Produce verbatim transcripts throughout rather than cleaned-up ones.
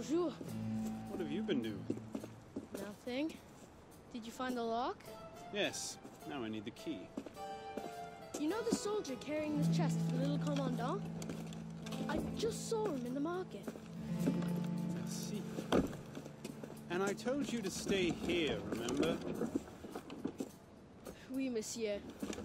Bonjour. What have you been doing? Nothing. Did you find the lock? Yes. Now I need the key. You know the soldier carrying this chest for the little commandant? I just saw him in the market. Merci. And I told you to stay here, remember? Oui, monsieur.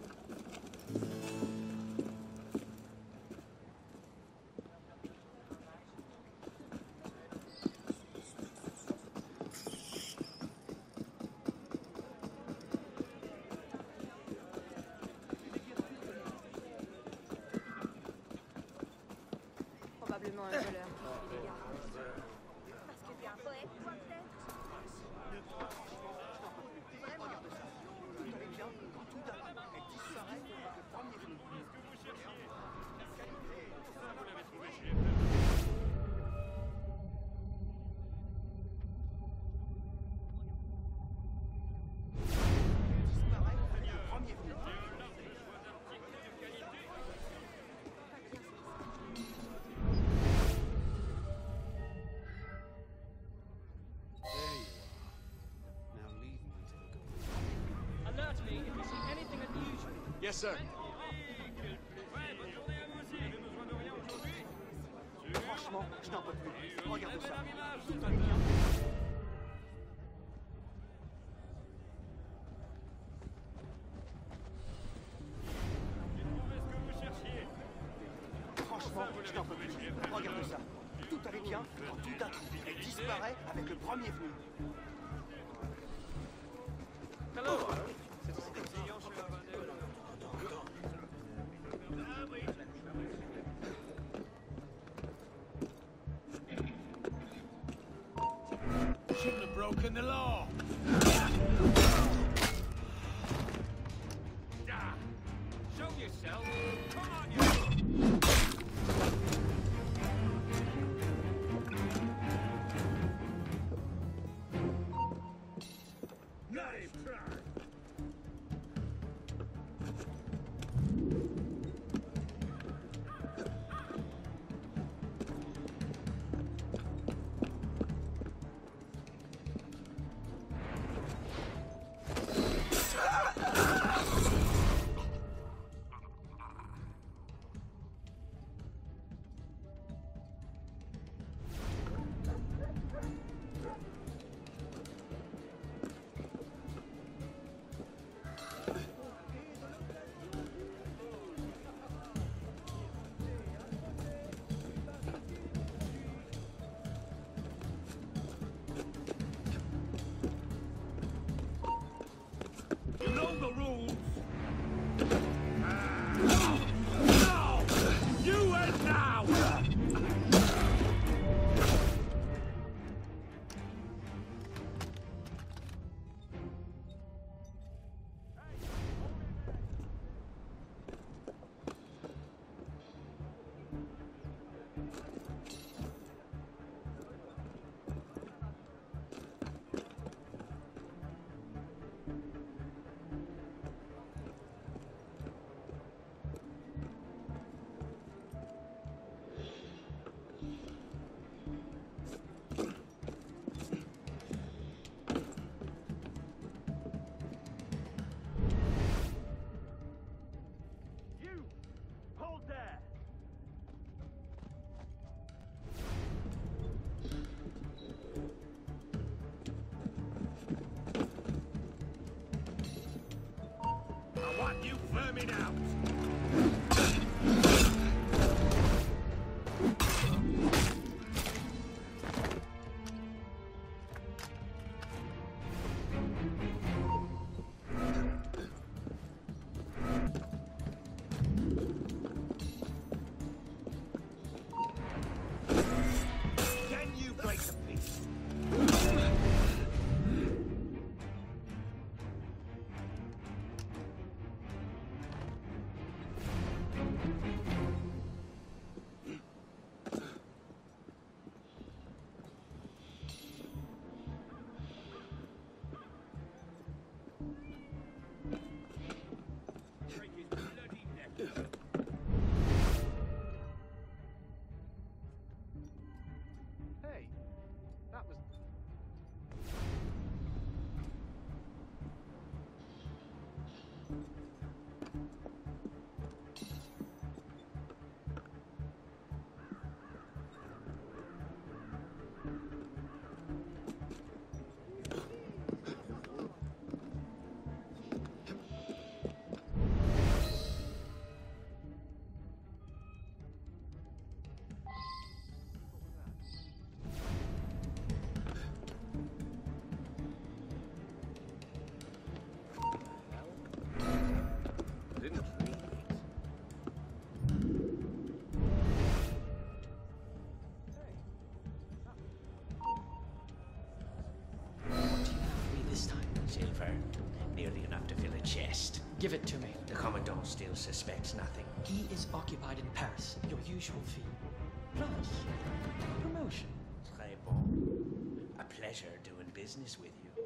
Probablement un voleur qui suit les gardes. Parce que t'es un poète, toi, peut-être? Yes, sir. Franchement, je n'en peux plus. Regarde ça. Tout va bien. Franchement, je n'en peux plus. Regarde ça. Tout allait bien quand tout d'un coup, elle disparaît avec le premier venu. Hello. Shouldn't have broken the law. Show yourself. Come on, you. Nice try. You know the rules. Ah. No! You and now! I want you vermin out! Can you break the peace? Hey, That was... Nearly enough to fill a chest. Give it to me. The Commandant still suspects nothing. He is occupied in Paris. Your usual fee. Plus, promotion. Très bon. A pleasure doing business with you.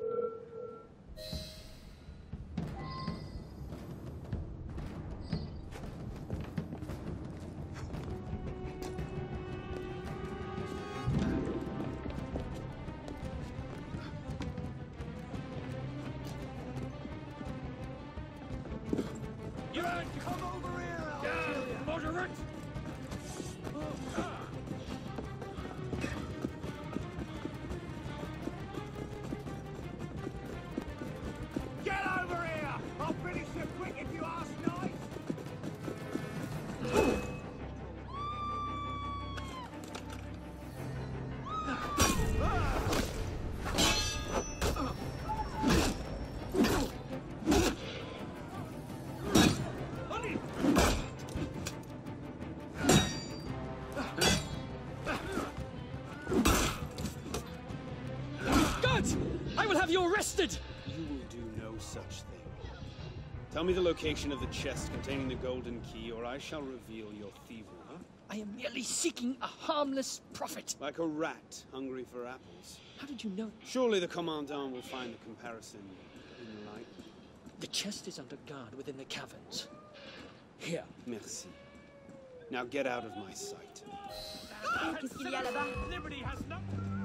You arrested! You will do no such thing. Tell me the location of the chest containing the golden key, or I shall reveal your thievery. Huh? I am merely seeking a harmless profit. Like a rat hungry for apples. How did you know? Surely the Commandant will find the comparison enlightening. The chest is under guard within the caverns. Here. Merci. Now get out of my sight. Qu'est-ce qu'il y a là-bas? Liberty has no...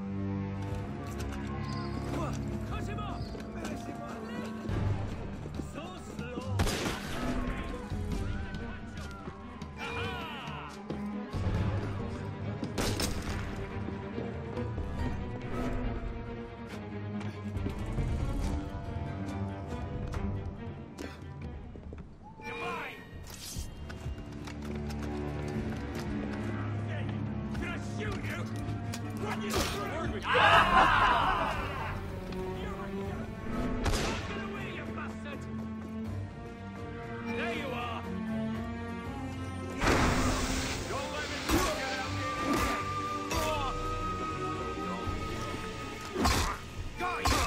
Cut him off! So slow! Aha! You're mine! Can I shoot you? Run you through! Ah! There you are! Don't let me get out there! Got you!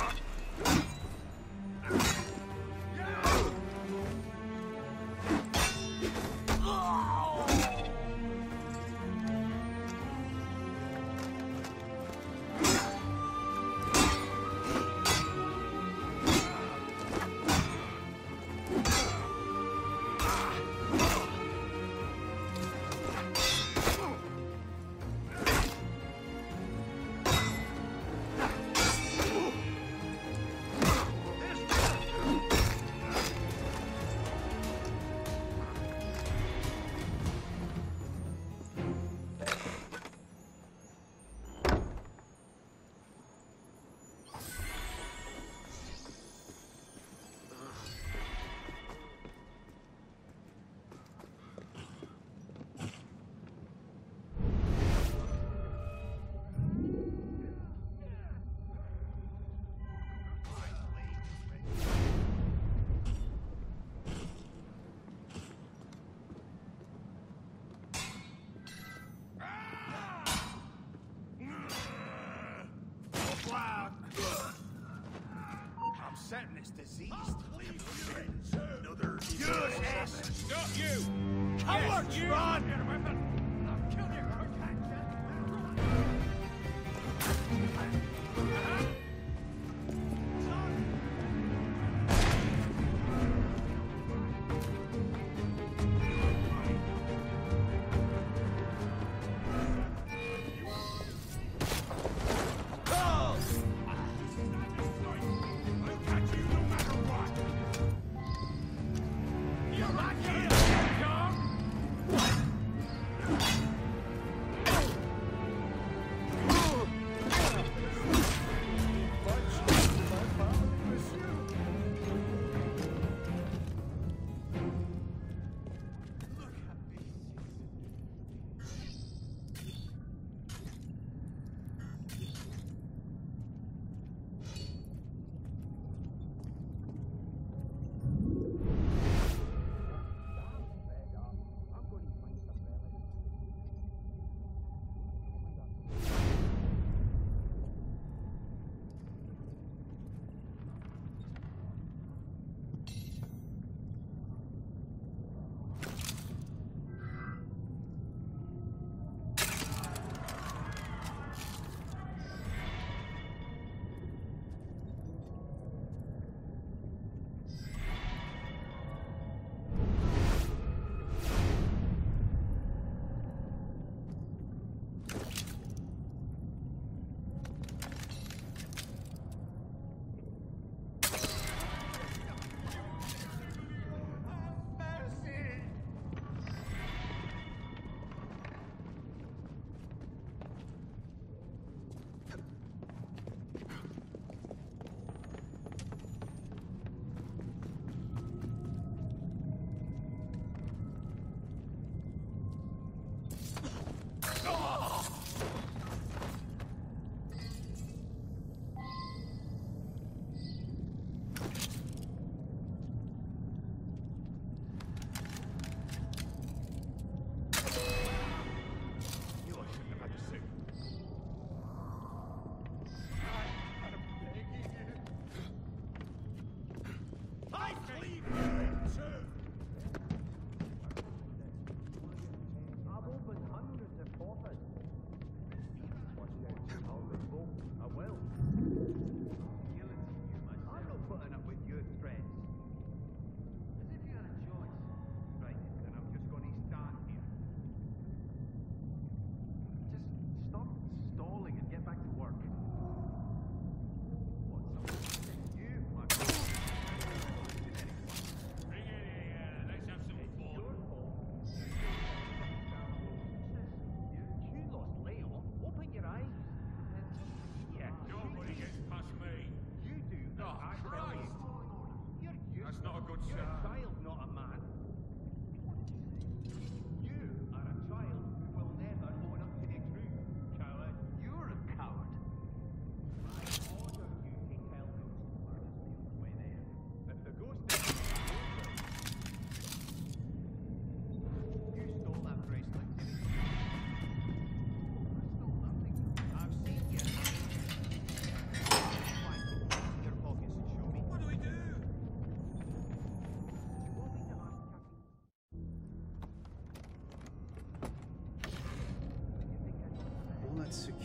I'm certain it's diseased. Another Good ass. Not you! Coward, Yes, you! run! Get a weapon! I'll kill you quick! Ah!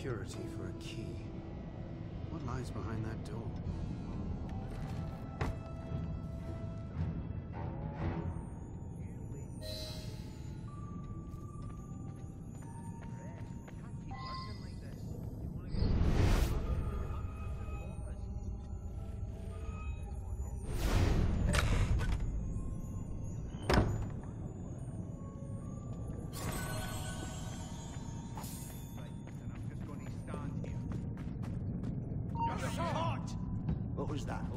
security for a key. What lies behind that door? What was that?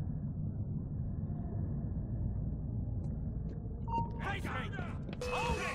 Hold it!